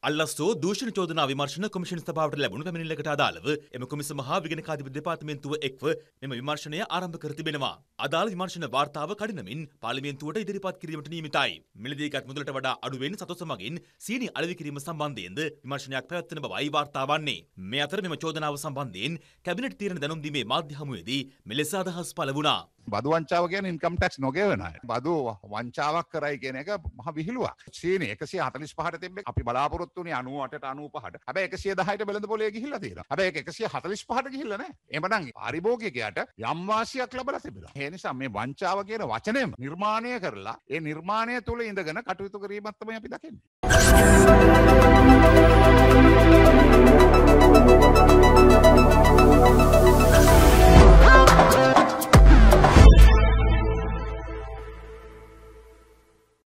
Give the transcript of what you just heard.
අල්ලස්සෝ දූෂණ චෝදනා විමර්ශන කොමිෂන් සභාවට ලැබුණු පැමිණිල්ලකට අදාළව එම කොමිසම හා විගණකාධිපති දෙපාර්තමේන්තුව එක්ව මෙම විමර්ශනය ආරම්භ කර තිබෙනවා. අදාළ විමර්ශන වාර්තාව කඩිනමින් පාර්ලිමේන්තුවට ඉදිරිපත් කිරීමට නියමිතයි. මිලදීගත් මුදලට වඩා අඩුවෙන් සතුට මගින් සීනි අලෙවි කිරීම සම්බන්ධයෙන්ද විමර්ශනයක් පැවැත්වෙන බවයි වාර්තා වන්නේ. මේ අතර මෙම චෝදනාව සම්බන්ධයෙන් කැබිනට් තීරණ දැනුම් දීමේ මාධ්‍ය හමුවේදී මෙලෙස අදහස් පළ වුණා. බදු වංචාව කියන්නේ ඉන්කම් ටැක්ස් නොගෙවන අය. බදු වංචාවක් කරයි කියන එක මහ විහිළුවක්. සීනි 145ට තිබ්බේ අපි බලාපොරොත්තු වුණේ 98ට 95ට. හැබැයි 110ට වෙළඳ පොලේ ගිහිල්ලා තියෙනවා. හැබැයි ඒක 145ට ගිහිල්ලා නැහැ. එහෙමනම් පාරිභෝගිකයාට යම් වාසියක් ලැබලා තිබෙනවා. ඒ නිසා මේ වංචාව කියන වචනයම නිර්මාණය කරලා ඒ නිර්මාණය තුල ඉඳගෙන කටයුතු කිරීමක් තමයි අපි දකින්නේ.